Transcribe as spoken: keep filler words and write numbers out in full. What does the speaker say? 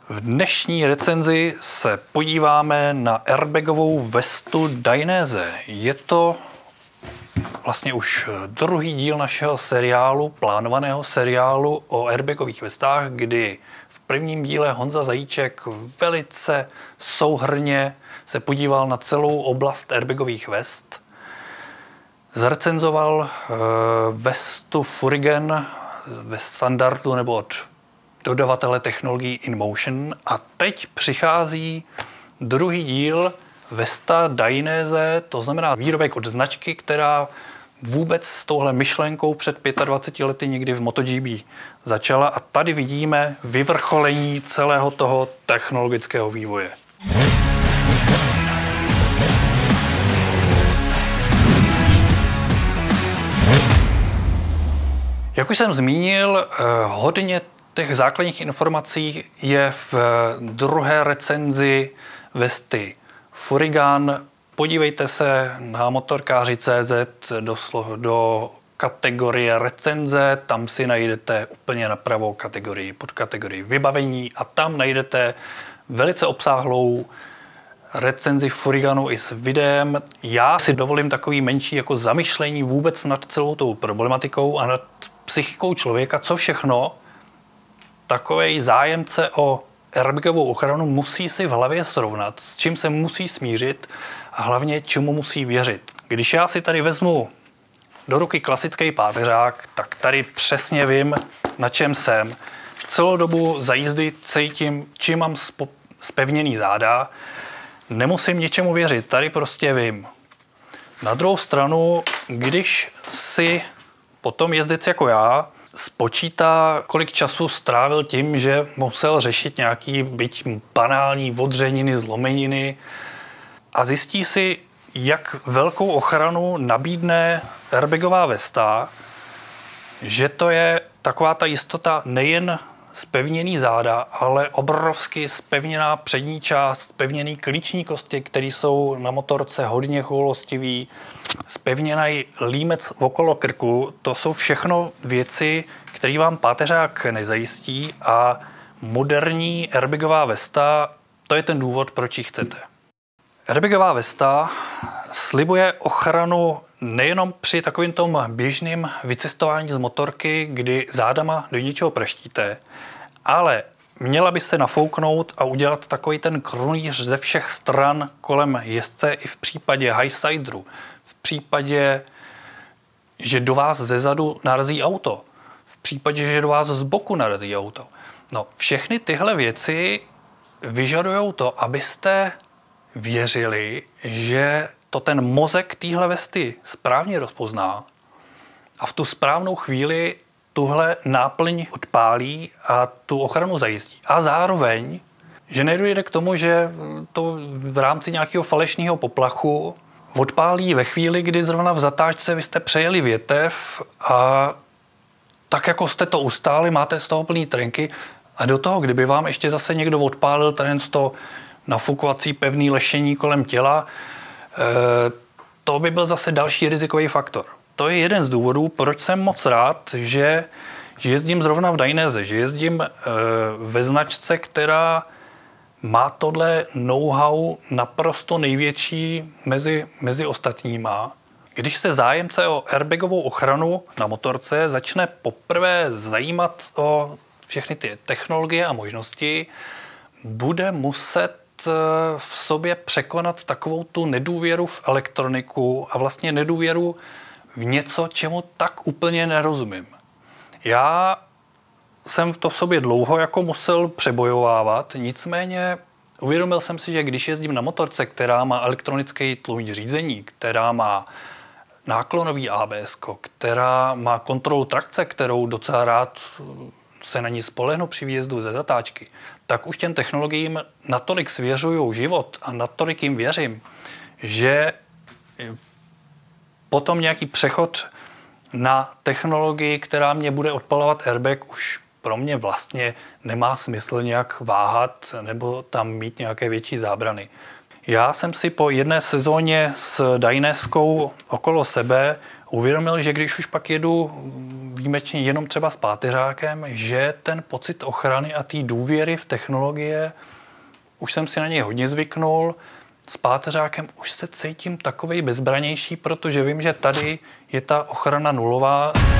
V dnešní recenzi se podíváme na airbagovou vestu Dainese. Je to vlastně už druhý díl našeho seriálu, plánovaného seriálu o airbagových vestách, kdy v prvním díle Honza Zajíček velice souhrnně se podíval na celou oblast airbagových vest. Zrecenzoval uh, vestu Furigen ve standardu nebo od dodavatele technologií InMotion a teď přichází druhý díl vesta Dainese, to znamená výrobek od značky, která vůbec s touhle myšlenkou před dvaceti pěti lety někdy v MotoGP začala a tady vidíme vyvrcholení celého toho technologického vývoje. Jak už jsem zmínil, hodně těch základních informací je v druhé recenzi vesty Furigan. Podívejte se na motorkáři tečka cé zet do, do kategorie recenze, tam si najdete úplně napravo kategorii, podkategorii vybavení a tam najdete velice obsáhlou recenzi Furiganu i s videem. Já si dovolím takový menší jako zamyšlení vůbec nad celou tou problematikou a nad psychikou člověka, co všechno takovej zájemce o airbagovou ochranu musí si v hlavě srovnat, s čím se musí smířit a hlavně čemu musí věřit. Když já si tady vezmu do ruky klasický páteřák, tak tady přesně vím, na čem jsem. Celou dobu za jízdy cítím, čím mám zpevněný záda. Nemusím ničemu věřit, tady prostě vím. Na druhou stranu, když si potom jezdec jako já spočítá, kolik času strávil tím, že musel řešit nějaký byť banální odřeniny, zlomeniny a zjistí si, jak velkou ochranu nabídne airbagová vesta, že to je taková ta jistota nejen zpevněný záda, ale obrovsky zpevněná přední část, zpevněný klíční kosti, které jsou na motorce hodně choulostivý, zpevněný límec okolo krku, to jsou všechno věci, které vám páteřák nezajistí a moderní airbagová vesta, to je ten důvod, proč ji chcete. Airbagová vesta slibuje ochranu nejenom při takovým tom běžným vycestování z motorky, kdy zádama do něčeho praštíte, ale měla by se nafouknout a udělat takový ten krunýř ze všech stran kolem jezdce i v případě highsideru, v případě, že do vás zezadu narazí auto, v případě, že do vás z boku narazí auto. No, všechny tyhle věci vyžadují to, abyste věřili, že to ten mozek téhle vesty správně rozpozná a v tu správnou chvíli tuhle náplň odpálí a tu ochranu zajistí. A zároveň, že nedojde k tomu, že to v rámci nějakého falešného poplachu odpálí ve chvíli, kdy zrovna v zatáčce vy jste přejeli větev a tak jako jste to ustáli, máte z toho plný trenky a do toho, kdyby vám ještě zase někdo odpálil ten to nafukovací pevný lešení kolem těla, to by byl zase další rizikový faktor. To je jeden z důvodů, proč jsem moc rád, že, že jezdím zrovna v Dainese, že jezdím ve značce, která má tohle know-how naprosto největší mezi, mezi ostatníma. Když se zájemce o airbagovou ochranu na motorce začne poprvé zajímat o všechny ty technologie a možnosti, bude muset v sobě překonat takovou tu nedůvěru v elektroniku a vlastně nedůvěru v něco, čemu tak úplně nerozumím. Já jsem to v sobě dlouho jako musel přebojovávat, nicméně uvědomil jsem si, že když jezdím na motorce, která má elektronický tlumič řízení, která má náklonový á bé es, která má kontrolu trakce, kterou docela rád se na ní spolehnu při výjezdu ze zatáčky, tak už těm technologiím natolik svěřuju život a natolik jim věřím, že potom nějaký přechod na technologii, která mě bude odpalovat airbag, už pro mě vlastně nemá smysl nějak váhat nebo tam mít nějaké větší zábrany. Já jsem si po jedné sezóně s Daineskou okolo sebe uvědomil, že když už pak jedu výjimečně jenom třeba s páteřákem, že ten pocit ochrany a té důvěry v technologie, už jsem si na něj hodně zvyknul, s páteřákem už se cítím takovej bezbranější, protože vím, že tady je ta ochrana nulová.